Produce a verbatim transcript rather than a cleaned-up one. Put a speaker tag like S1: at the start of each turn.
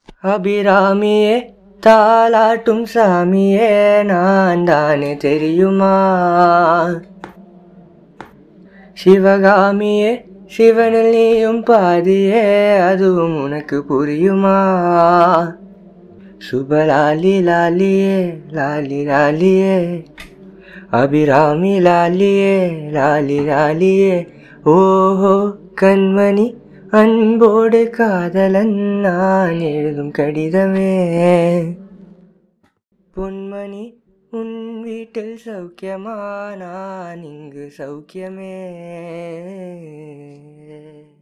S1: அபிராமியே தாலாட்டும் சாமியே நான் தானே தெரியுமா? சிவகாமியே சிவனில் நீயும் பாதியே அதுவும் உனக்கு புரியுமா? சுபலாலி லாலியே லாலி லாலியே அபிராமி லாலியே லாலி லாலியே ஓஹோ கண்மணி அன்போடு காதலன் நான் எழுதும் கடிதமே. பொன்மணி உன் வீட்டில் சௌக்கியமா? நான் இங்கு சௌக்கியமே.